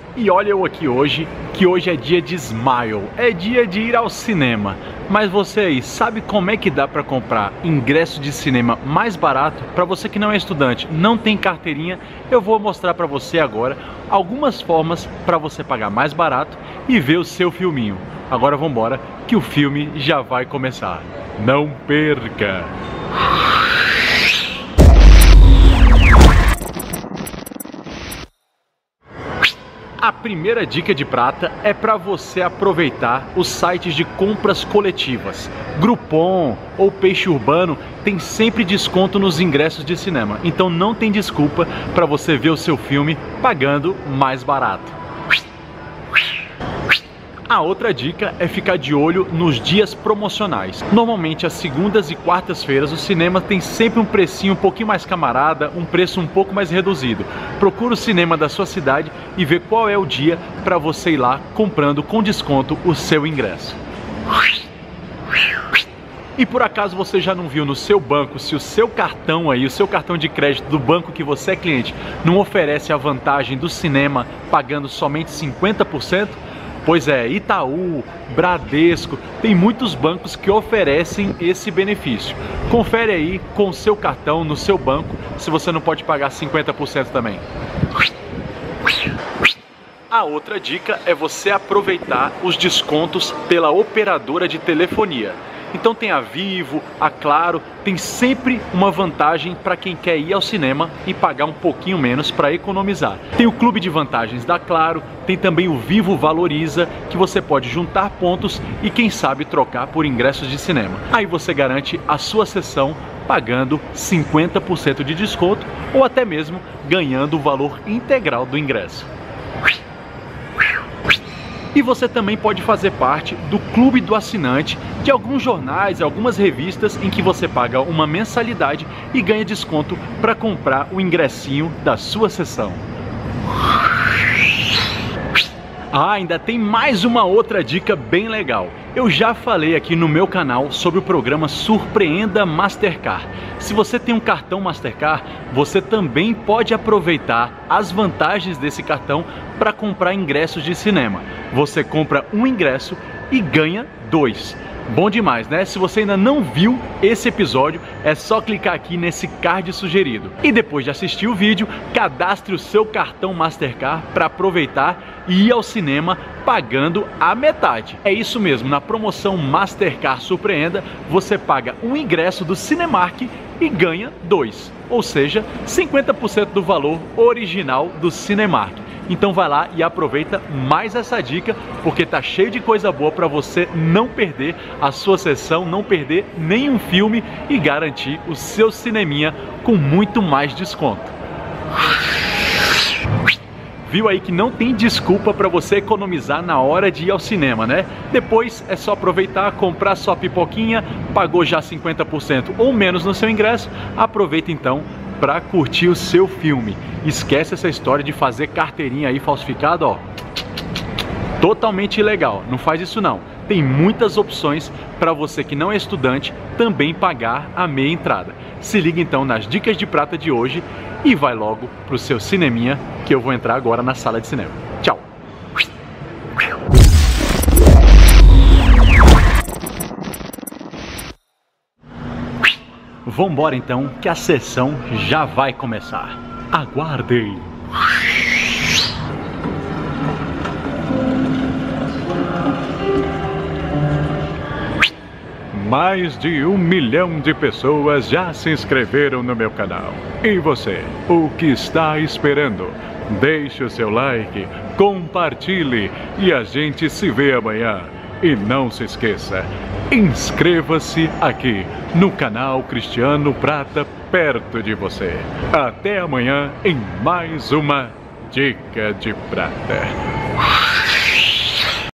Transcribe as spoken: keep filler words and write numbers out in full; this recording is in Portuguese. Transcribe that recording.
E olha eu aqui hoje, que hoje é dia de Smile, é dia de ir ao cinema. Mas você aí, sabe como é que dá para comprar ingresso de cinema mais barato? Para você que não é estudante, não tem carteirinha, eu vou mostrar para você agora algumas formas para você pagar mais barato e ver o seu filminho. Agora vamos embora, que o filme já vai começar. Não perca! A primeira dica de prata é para você aproveitar os sites de compras coletivas. Groupon ou Peixe Urbano tem sempre desconto nos ingressos de cinema, então não tem desculpa para você ver o seu filme pagando mais barato. A outra dica é ficar de olho nos dias promocionais. Normalmente às segundas e quartas-feiras o cinema tem sempre um precinho um pouquinho mais camarada, um preço um pouco mais reduzido. Procura o cinema da sua cidade e vê qual é o dia para você ir lá comprando com desconto o seu ingresso. E por acaso você já não viu no seu banco se o seu cartão aí, o seu cartão de crédito do banco que você é cliente, não oferece a vantagem do cinema pagando somente cinquenta por cento? Pois é, Itaú, Bradesco, tem muitos bancos que oferecem esse benefício. Confere aí com o seu cartão no seu banco se você não pode pagar cinquenta por cento também. A outra dica é você aproveitar os descontos pela operadora de telefonia. Então tem a Vivo, a Claro, tem sempre uma vantagem para quem quer ir ao cinema e pagar um pouquinho menos para economizar. Tem o clube de vantagens da Claro, tem também o Vivo Valoriza, que você pode juntar pontos e quem sabe trocar por ingressos de cinema. Aí você garante a sua sessão pagando cinquenta por cento de desconto ou até mesmo ganhando o valor integral do ingresso. E você também pode fazer parte do clube do assinante de alguns jornais, algumas revistas em que você paga uma mensalidade e ganha desconto para comprar o ingressinho da sua sessão. Ah, ainda tem mais uma outra dica bem legal. Eu já falei aqui no meu canal sobre o programa Surpreenda Mastercard. Se você tem um cartão Mastercard, você também pode aproveitar as vantagens desse cartão para comprar ingressos de cinema. Você compra um ingresso e ganha dois. Bom demais, né? Se você ainda não viu esse episódio, é só clicar aqui nesse card sugerido. E depois de assistir o vídeo, cadastre o seu cartão Mastercard para aproveitar e ir ao cinema pagando a metade. É isso mesmo, na promoção Mastercard Surpreenda, você paga um ingresso do Cinemark e ganha dois. Ou seja, cinquenta por cento do valor original do Cinemark. Então vai lá e aproveita mais essa dica, porque tá cheio de coisa boa para você não perder a sua sessão, não perder nenhum filme e garantir o seu cineminha com muito mais desconto. Viu aí que não tem desculpa para você economizar na hora de ir ao cinema, né? Depois é só aproveitar, comprar sua pipoquinha, pagou já cinquenta por cento ou menos no seu ingresso, aproveita então para curtir o seu filme. Esquece essa história de fazer carteirinha aí falsificada, ó. Totalmente ilegal, não faz isso não. Tem muitas opções para você que não é estudante também pagar a meia entrada. Se liga então nas dicas de prata de hoje e vai logo pro seu cineminha, que eu vou entrar agora na sala de cinema. Tchau! Vambora então, que a sessão já vai começar. Aguardem! Mais de um milhão de pessoas já se inscreveram no meu canal. E você, o que está esperando? Deixe o seu like, compartilhe e a gente se vê amanhã. E não se esqueça, inscreva-se aqui no canal Cristiano Prata, perto de você. Até amanhã em mais uma Dica de Prata.